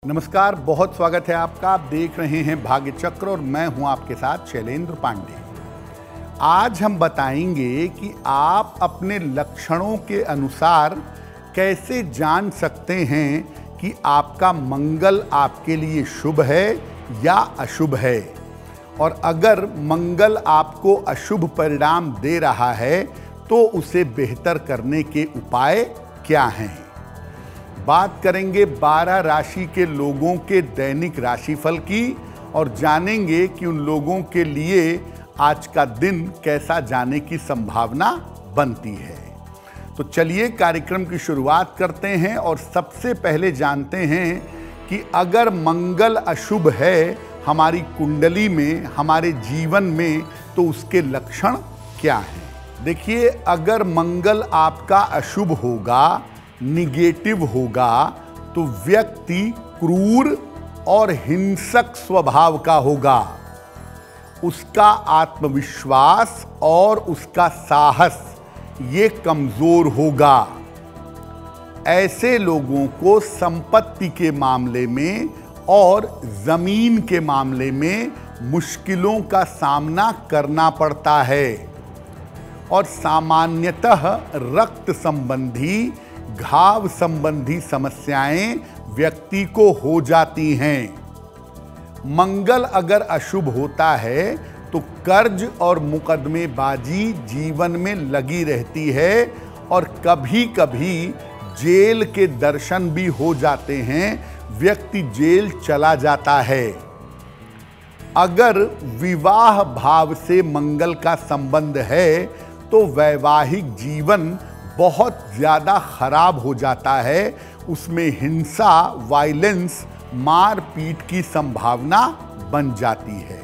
नमस्कार, बहुत स्वागत है आपका। आप देख रहे हैं भाग्य चक्र और मैं हूं आपके साथ शैलेंद्र पांडे। आज हम बताएंगे कि आप अपने लक्षणों के अनुसार कैसे जान सकते हैं कि आपका मंगल आपके लिए शुभ है या अशुभ है, और अगर मंगल आपको अशुभ परिणाम दे रहा है तो उसे बेहतर करने के उपाय क्या हैं। बात करेंगे 12 राशि के लोगों के दैनिक राशिफल की और जानेंगे कि उन लोगों के लिए आज का दिन कैसा जाने की संभावना बनती है। तो चलिए कार्यक्रम की शुरुआत करते हैं और सबसे पहले जानते हैं कि अगर मंगल अशुभ है हमारी कुंडली में, हमारे जीवन में, तो उसके लक्षण क्या हैं। देखिए, अगर मंगल आपका अशुभ होगा, निगेटिव होगा, तो व्यक्ति क्रूर और हिंसक स्वभाव का होगा। उसका आत्मविश्वास और उसका साहस ये कमजोर होगा। ऐसे लोगों को संपत्ति के मामले में और जमीन के मामले में मुश्किलों का सामना करना पड़ता है और सामान्यतः रक्त संबंधी, घाव संबंधी समस्याएं व्यक्ति को हो जाती हैं। मंगल अगर अशुभ होता है तो कर्ज और मुकदमेबाजी जीवन में लगी रहती है और कभी कभी जेल के दर्शन भी हो जाते हैं, व्यक्ति जेल चला जाता है। अगर विवाह भाव से मंगल का संबंध है तो वैवाहिक जीवन बहुत ज़्यादा खराब हो जाता है। उसमें हिंसा, वायलेंस, मारपीट की संभावना बन जाती है।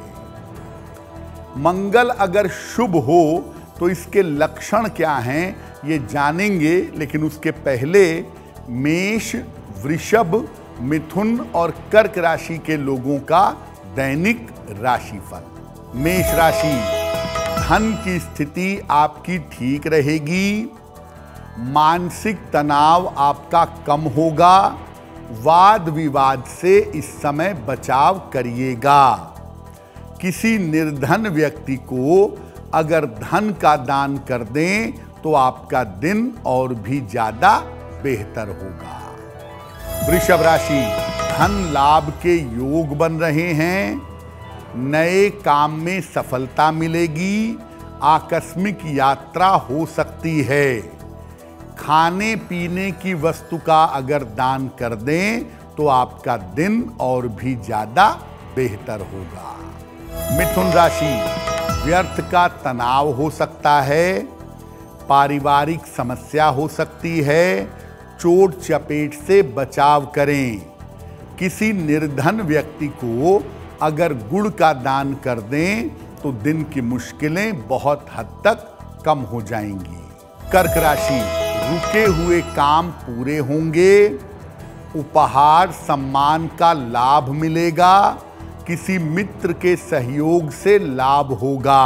मंगल अगर शुभ हो तो इसके लक्षण क्या हैं ये जानेंगे, लेकिन उसके पहले मेष, वृषभ, मिथुन और कर्क राशि के लोगों का दैनिक राशिफल। मेष राशि, धन की स्थिति आपकी ठीक रहेगी। मानसिक तनाव आपका कम होगा। वाद विवाद से इस समय बचाव करिएगा। किसी निर्धन व्यक्ति को अगर धन का दान कर दें तो आपका दिन और भी ज्यादा बेहतर होगा। वृषभ राशि, धन लाभ के योग बन रहे हैं। नए काम में सफलता मिलेगी। आकस्मिक यात्रा हो सकती है। खाने पीने की वस्तु का अगर दान कर दें तो आपका दिन और भी ज्यादा बेहतर होगा। मिथुन राशि, व्यर्थ का तनाव हो सकता है। पारिवारिक समस्या हो सकती है। चोट चपेट से बचाव करें। किसी निर्धन व्यक्ति को अगर गुड़ का दान कर दें तो दिन की मुश्किलें बहुत हद तक कम हो जाएंगी। कर्क राशि, रुके हुए काम पूरे होंगे। उपहार सम्मान का लाभ मिलेगा। किसी मित्र के सहयोग से लाभ होगा।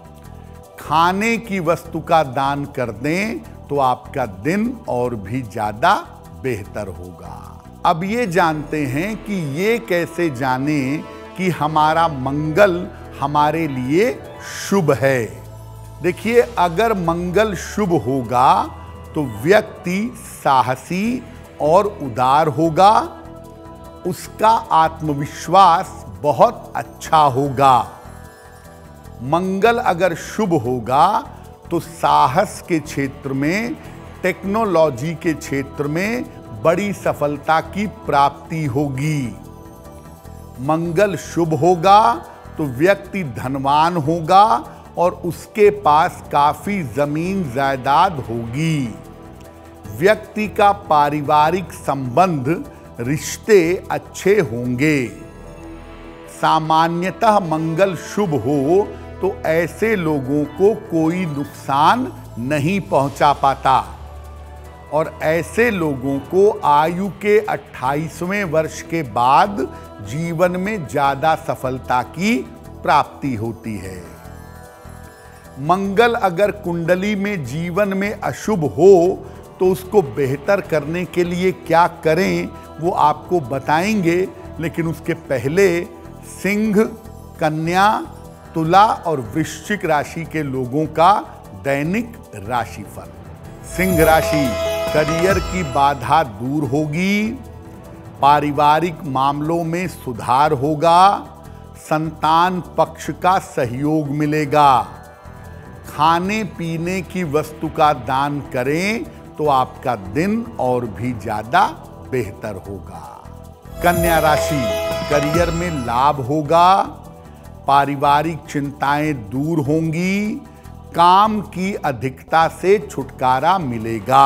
खाने की वस्तु का दान कर दें तो आपका दिन और भी ज्यादा बेहतर होगा। अब ये जानते हैं कि ये कैसे जाने कि हमारा मंगल हमारे लिए शुभ है। देखिए, अगर मंगल शुभ होगा तो व्यक्ति साहसी और उदार होगा। उसका आत्मविश्वास बहुत अच्छा होगा। मंगल अगर शुभ होगा तो साहस के क्षेत्र में, टेक्नोलॉजी के क्षेत्र में बड़ी सफलता की प्राप्ति होगी। मंगल शुभ होगा तो व्यक्ति धनवान होगा और उसके पास काफी जमीन जायदाद होगी। व्यक्ति का पारिवारिक संबंध, रिश्ते अच्छे होंगे। सामान्यतः मंगल शुभ हो तो ऐसे लोगों को कोई नुकसान नहीं पहुंचा पाता और ऐसे लोगों को आयु के 28वें वर्ष के बाद जीवन में ज्यादा सफलता की प्राप्ति होती है। मंगल अगर कुंडली में जीवन में अशुभ हो तो उसको बेहतर करने के लिए क्या करें वो आपको बताएंगे, लेकिन उसके पहले सिंह, कन्या, तुला और वृश्चिक राशि के लोगों का दैनिक राशिफल। सिंह राशि, करियर की बाधा दूर होगी, पारिवारिक मामलों में सुधार होगा, संतान पक्ष का सहयोग मिलेगा। खाने पीने की वस्तु का दान करें तो आपका दिन और भी ज्यादा बेहतर होगा। कन्या राशि, करियर में लाभ होगा, पारिवारिक चिंताएं दूर होंगी, काम की अधिकता से छुटकारा मिलेगा।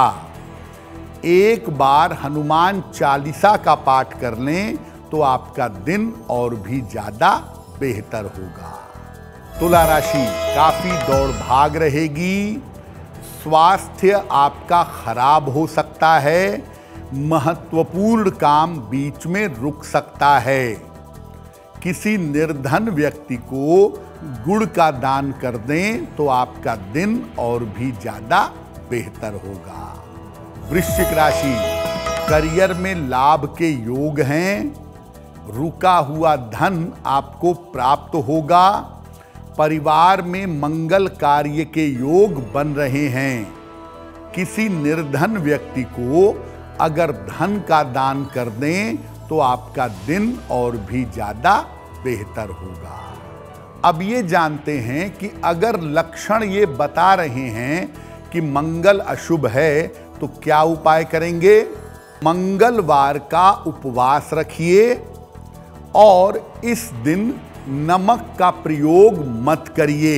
एक बार हनुमान चालीसा का पाठ कर लें तो आपका दिन और भी ज्यादा बेहतर होगा। तुला राशि, काफी दौड़ भाग रहेगी, स्वास्थ्य आपका खराब हो सकता है, महत्वपूर्ण काम बीच में रुक सकता है। किसी निर्धन व्यक्ति को गुड़ का दान कर दें तो आपका दिन और भी ज्यादा बेहतर होगा। वृश्चिक राशि, करियर में लाभ के योग हैं, रुका हुआ धन आपको प्राप्त होगा, परिवार में मंगल कार्य के योग बन रहे हैं। किसी निर्धन व्यक्ति को अगर धन का दान कर दें तो आपका दिन और भी ज्यादा बेहतर होगा। अब ये जानते हैं कि अगर लक्षण ये बता रहे हैं कि मंगल अशुभ है तो क्या उपाय करेंगे। मंगलवार का उपवास रखिए और इस दिन नमक का प्रयोग मत करिए।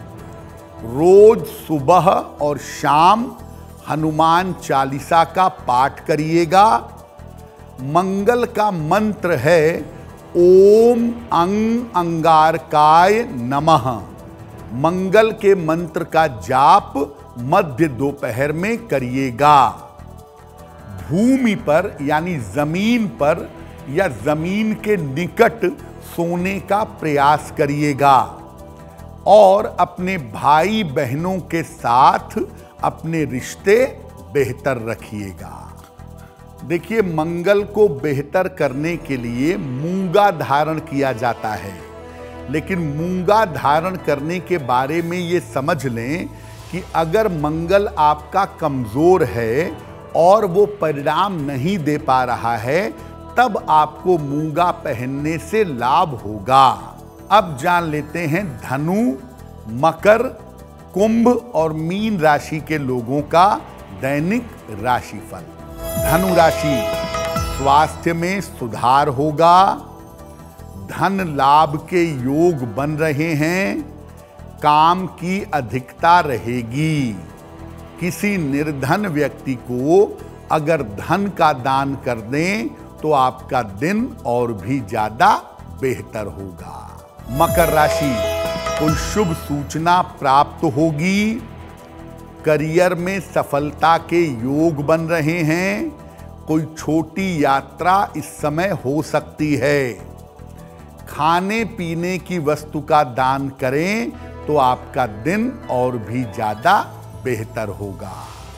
रोज सुबह और शाम हनुमान चालीसा का पाठ करिएगा। मंगल का मंत्र है ओम अंगारकाय नमः। मंगल के मंत्र का जाप मध्य दोपहर में करिएगा। भूमि पर यानी जमीन पर या जमीन के निकट सोने का प्रयास करिएगा और अपने भाई बहनों के साथ अपने रिश्ते बेहतर रखिएगा। देखिए, मंगल को बेहतर करने के लिए मूंगा धारण किया जाता है, लेकिन मूंगा धारण करने के बारे में ये समझ लें कि अगर मंगल आपका कमजोर है और वो परिणाम नहीं दे पा रहा है तब आपको मूंगा पहनने से लाभ होगा। अब जान लेते हैं धनु, मकर, कुंभ और मीन राशि के लोगों का दैनिक राशिफल। धनु राशि, स्वास्थ्य में सुधार होगा, धन लाभ के योग बन रहे हैं, काम की अधिकता रहेगी। किसी निर्धन व्यक्ति को अगर धन का दान कर दें तो आपका दिन और भी ज्यादा बेहतर होगा। मकर राशि, कोई शुभ सूचना प्राप्त होगी, करियर में सफलता के योग बन रहे हैं, कोई छोटी यात्रा इस समय हो सकती है। खाने पीने की वस्तु का दान करें तो आपका दिन और भी ज्यादा बेहतर होगा।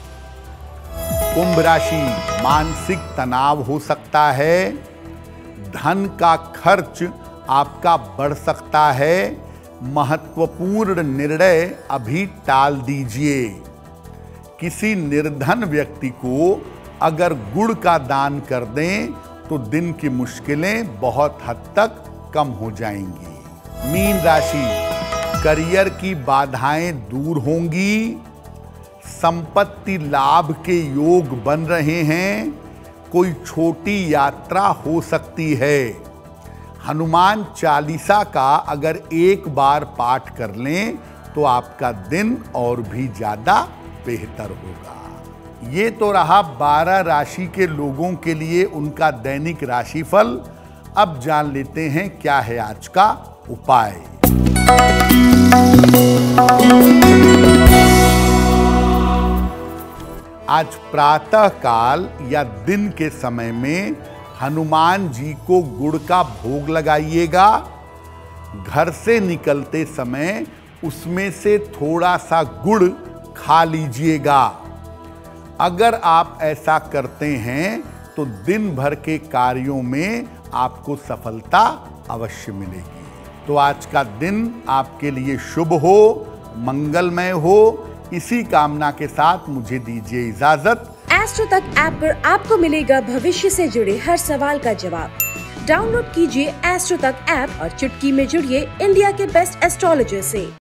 कुंभ राशि, मानसिक तनाव हो सकता है, धन का खर्च आपका बढ़ सकता है, महत्वपूर्ण निर्णय अभी टाल दीजिए। किसी निर्धन व्यक्ति को अगर गुड़ का दान कर दें तो दिन की मुश्किलें बहुत हद तक कम हो जाएंगी। मीन राशि, करियर की बाधाएं दूर होंगी, संपत्ति लाभ के योग बन रहे हैं, कोई छोटी यात्रा हो सकती है। हनुमान चालीसा का अगर एक बार पाठ कर लें तो आपका दिन और भी ज्यादा बेहतर होगा। ये तो रहा 12 राशि के लोगों के लिए उनका दैनिक राशिफल। अब जान लेते हैं क्या है आज का उपाय। आज प्रातः काल या दिन के समय में हनुमान जी को गुड़ का भोग लगाइएगा। घर से निकलते समय उसमें से थोड़ा सा गुड़ खा लीजिएगा। अगर आप ऐसा करते हैं तो दिन भर के कार्यों में आपको सफलता अवश्य मिलेगी। तो आज का दिन आपके लिए शुभ हो, मंगलमय हो, इसी कामना के साथ मुझे दीजिए इजाजत। एस्ट्रो तक ऐप पर आपको मिलेगा भविष्य से जुड़े हर सवाल का जवाब। डाउनलोड कीजिए एस्ट्रो तक ऐप और चुटकी में जुड़िए इंडिया के बेस्ट एस्ट्रोलॉजर से।